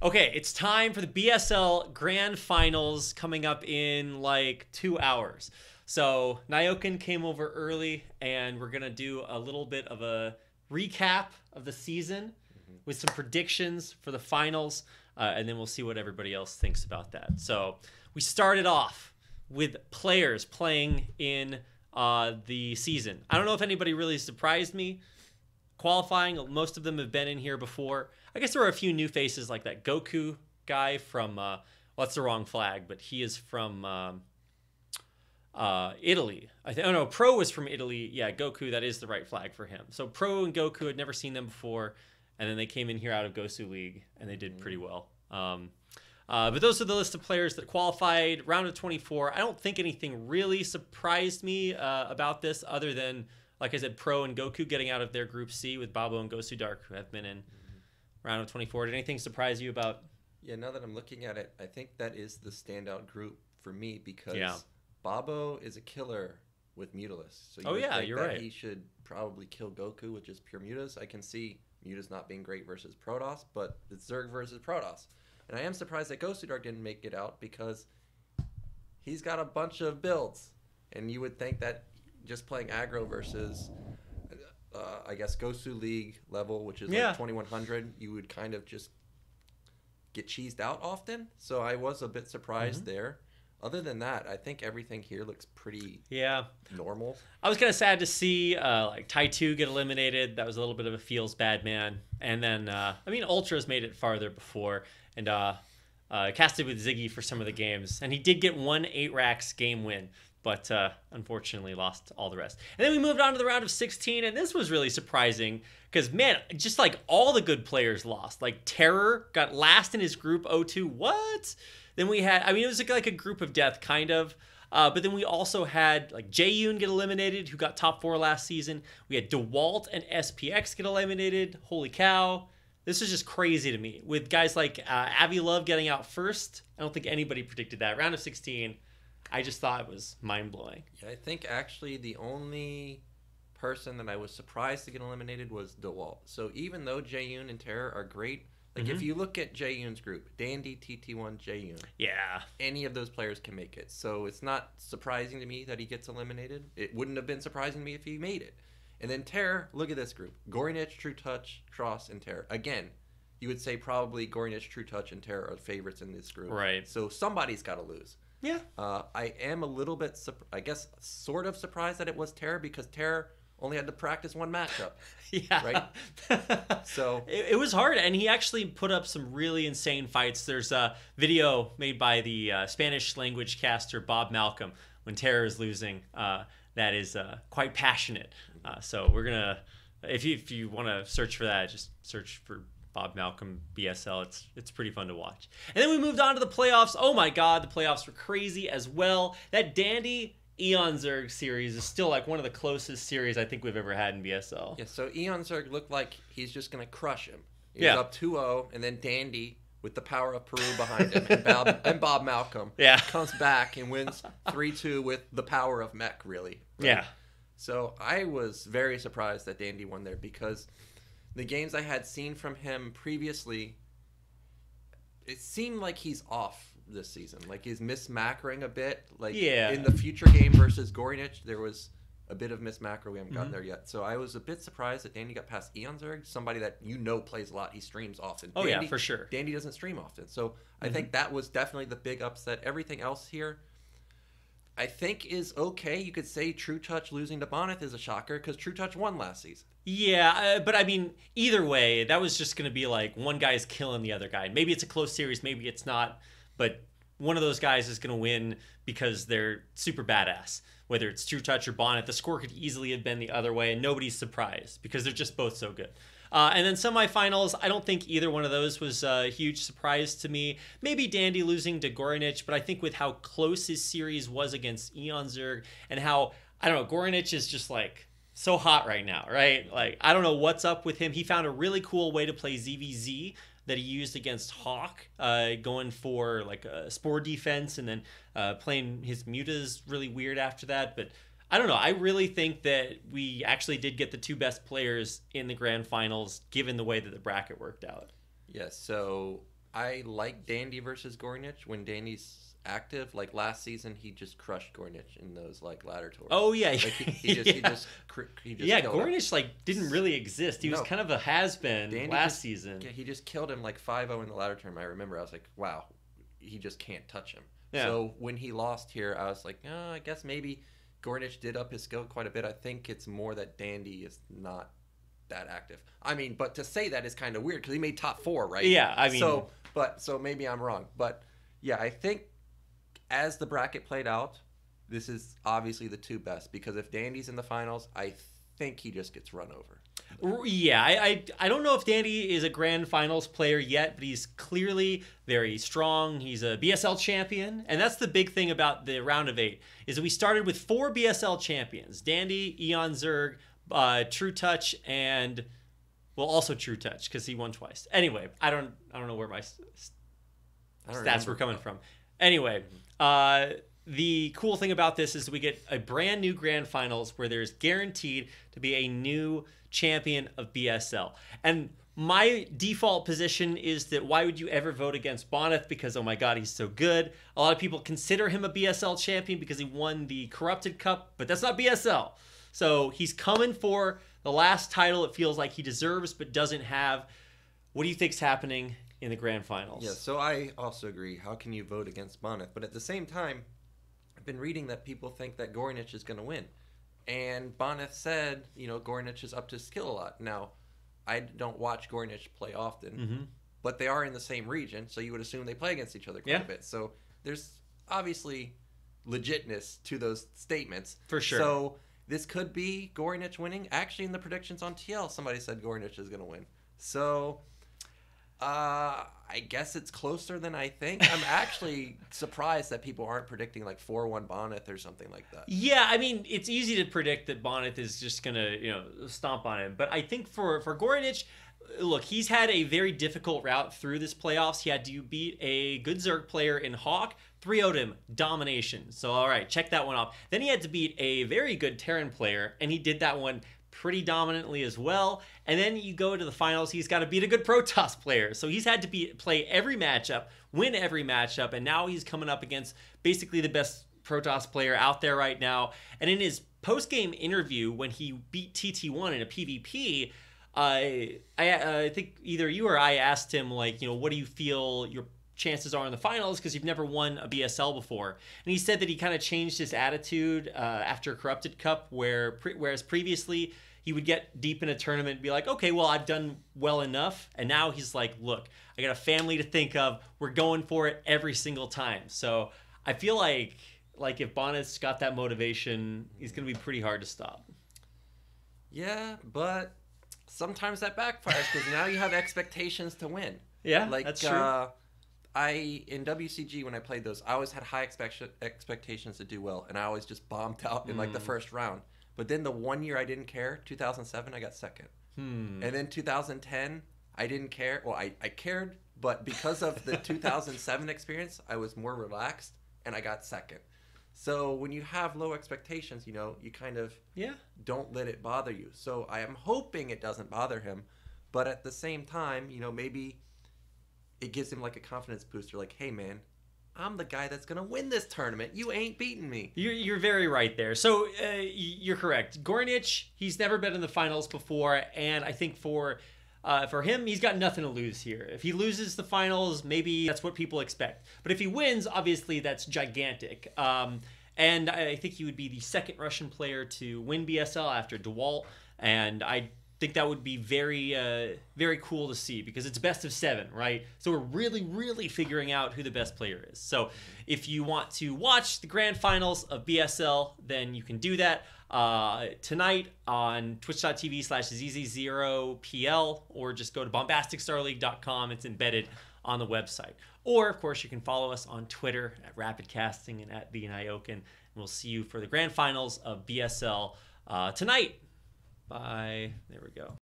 Okay, it's time for the BSL Grand Finals coming up in like 2 hours. So Nyokin came over early, and we're gonna do a little bit of a recap of the season with some predictions for the finals, and then we'll see what everybody else thinks about that. So we started off with players playing in the season. I don't know if anybody really surprised me. Qualifying, most of them have been in here before. I guess there were a few new faces like that Goku guy from, well, that's the wrong flag, but he is from Italy. Oh no, Pro was from Italy. Yeah, Goku, that is the right flag for him. So Pro and Goku had never seen them before, and then they came in here out of Gosu League, and they did pretty well. But those are the list of players that qualified. Round of 24. I don't think anything really surprised me about this other than, like I said, Pro and Goku getting out of their Group C with Babo and Gosu Dark, who have been in round of 24. Did anything surprise you about? Yeah, now that I'm looking at it, I think that is the standout group for me because Yeah. Babo is a killer with Mutalis. So Oh, would yeah, think you're that right. he should probably kill Goku with just pure Mutas. I can see Mutas not being great versus Protoss, but it's Zerg versus Protoss. And I am surprised that Gosu Dark didn't make it out because he's got a bunch of builds. And you would think that just playing aggro versus, I guess, Gosu League level, which is Yeah. like 2100, you would kind of just get cheesed out often. So I was a bit surprised there. Other than that, I think everything here looks pretty Yeah. normal. I was kind of sad to see like Tai2 get eliminated. That was a little bit of a feels bad man. And then, Ultra's made it farther before and casted with Ziggy for some of the games. And he did get one 8-Racks game win, but unfortunately lost all the rest. And then we moved on to the round of 16, and this was really surprising because, man, just like all the good players lost. Like Terror got last in his group 0-2. What? Then we had, it was like a group of death, kind of. But then we also had like Jaeyoon get eliminated, who got top 4 last season. We had DeWalt and SPX get eliminated. Holy cow. This is just crazy to me. With guys like Avi Love getting out first, I don't think anybody predicted that. Round of 16, I just thought it was mind-blowing. Yeah, I think actually the only person that I was surprised to get eliminated was DeWalt. So even though Jaeyoon and Terror are great, like if you look at Jaeyoon's group, Dandy, TT1, Jaeyoon, Yeah. any of those players can make it. So it's not surprising to me that he gets eliminated. It wouldn't have been surprising to me if he made it. And then Terror, look at this group. Gorinich, True Touch, Cross, and Terror. Again, you would say probably Gorinich, True Touch, and Terror are favorites in this group. Right. So somebody's got to lose. Yeah. I am a little bit, sort of surprised that it was Terror because Terror only had to practice one matchup. Yeah. Right? So it was hard, and he actually put up some really insane fights. There's a video made by the Spanish language caster Bob Malcolm when Terror is losing. That is quite passionate. So we're gonna, if you want to search for that, just search for Bob Malcolm BSL. It's pretty fun to watch. And then we moved on to the playoffs. Oh my God, the playoffs were crazy as well. That Dandy Eon Zerg series is still like one of the closest series I think we've ever had in BSL. yeah, so Eon Zerg looked like he's just gonna crush him. He Yeah. was up 2-0, and then Dandy with the power of Peru behind him, and Bob Malcolm Yeah. comes back and wins 3-2 with the power of Mech, really. Right? Yeah. So I was very surprised that Dandy won there because the games I had seen from him previously, it seemed like he's off this season. Like he's mismacroing a bit. Like Yeah. in the future game versus Gorinich, there was a bit of mismacro. We haven't gotten there yet. So I was a bit surprised that Dandy got past Eon Zerg, somebody that plays a lot. He streams often. Oh, yeah, for sure. Dandy doesn't stream often. So I think that was definitely the big upset. Everything else here, I think, is okay. You could say True Touch losing to Bonneth is a shocker because True Touch won last season. Yeah, but either way, that was just going to be like one guy's killing the other guy. Maybe it's a close series, maybe it's not, but one of those guys is going to win because they're super badass. Whether it's True Touch or Bonnet, the score could easily have been the other way, and nobody's surprised because they're just both so good. And then semifinals, I don't think either one of those was a huge surprise to me. Maybe Dandy losing to Gorinich, but I think with how close his series was against Eon Zerg and how, I don't know, Gorinich is just like so hot right now, right? Like, I don't know what's up with him. He found a really cool way to play ZVZ that he used against Hawk, going for like a Spore defense and then playing his mutas really weird after that. But I don't know. I really think that we actually did get the two best players in the grand finals, given the way that the bracket worked out. Yes, so I like Dandy versus Gornich when Dandy's active. Like last season, he just crushed Gornich in those like ladder tours. Oh yeah, Like he just yeah. killed him. Gornich like didn't really exist. He was No. kind of a has-been Dandy last just- season. Yeah, he just killed him like 5-0 in the ladder tournament. I remember. I was like, wow, he just can't touch him. Yeah. So when he lost here, I was like, oh, I guess maybe Gornich did up his skill quite a bit. I think it's more that Dandy is not that active. I mean, but to say that is kind of weird because he made top 4, right? Yeah, I mean, so maybe I'm wrong. But yeah, I think as the bracket played out, this is obviously the 2 best because if Dandy's in the finals, I think he just gets run over. Yeah, I don't know if Dandy is a grand finals player yet, but he's clearly very strong. He's a BSL champion, and that's the big thing about the round of 8 is that we started with 4 BSL champions: Dandy, Eon Zerg, True Touch, and well, also True Touch because he won twice. Anyway, I don't know where my stats were coming from. Anyway, the cool thing about this is we get a brand new grand finals where there's guaranteed to be a new champion of BSL. And my default position is that why would you ever vote against Bonneth? Because, oh my God, he's so good. A lot of people consider him a BSL champion because he won the Corrupted Cup, but that's not BSL. So he's coming for the last title it feels like he deserves but doesn't have. What do you think's happening in the grand finals? Yeah, so I also agree. How can you vote against Bonneth? But at the same time, I've been reading that people think that Gornich is going to win. And Bonneth said, Gornich is up to skill a lot. Now, I don't watch Gornich play often, but they are in the same region, so you would assume they play against each other quite a bit. So there's obviously legitness to those statements. For sure. So this could be Gornich winning. Actually, in the predictions on TL, somebody said Gornich is going to win. So I guess it's closer than I think. I'm actually surprised that people aren't predicting like 4-1 Bonneth or something like that. Yeah, I mean, it's easy to predict that Bonneth is just going to, stomp on him. But I think for Gornich, look, he's had a very difficult route through this playoffs. He had to beat a good Zerg player in Hawk, 3-0'd him, domination. So, all right, check that one off. Then he had to beat a very good Terran player, and he did that one pretty dominantly as well. And then you go to the finals, he's got to beat a good Protoss player. So he's had to play every matchup, win every matchup, and now he's coming up against basically the best Protoss player out there right now. And in his post-game interview, when he beat TT1 in a PvP, I think either you or I asked him, like, what do you feel your chances are in the finals because you've never won a BSL before. And he said that he kind of changed his attitude after Corrupted Cup, whereas previously he would get deep in a tournament and be like, okay, well, I've done well enough. And now he's like, look, I got a family to think of. We're going for it every single time. So I feel like if Bonneth's got that motivation, he's going to be pretty hard to stop. Yeah, but sometimes that backfires because now you have expectations to win. Yeah, that's true. In WCG, when I played those, I always had high expectations to do well, and I always just bombed out in like the first round. But then the one year I didn't care, 2007, I got second. And then 2010, I didn't care. Well, I cared, but because of the 2007 experience, I was more relaxed, and I got second. So when you have low expectations, you kind of don't let it bother you. So I am hoping it doesn't bother him, but at the same time, maybe it gives him like a confidence booster, like, hey man, I'm the guy that's gonna win this tournament. You ain't beating me. You're very right there. So you're correct. Gornich, he's never been in the finals before, and I think for him, he's got nothing to lose here. If he loses the finals, maybe that's what people expect. But if he wins, obviously that's gigantic. And I think he would be the second Russian player to win BSL after DeWalt, and I think that would be very, very cool to see because it's best of 7, right? So we're really, really figuring out who the best player is. So if you want to watch the grand finals of BSL, then you can do that tonight on twitch.tv/ZZ0PL, or just go to bombasticstarleague.com. It's embedded on the website. Or, of course, you can follow us on Twitter at RapidCasting and at TheNioken. And we'll see you for the grand finals of BSL tonight. Bye. There we go.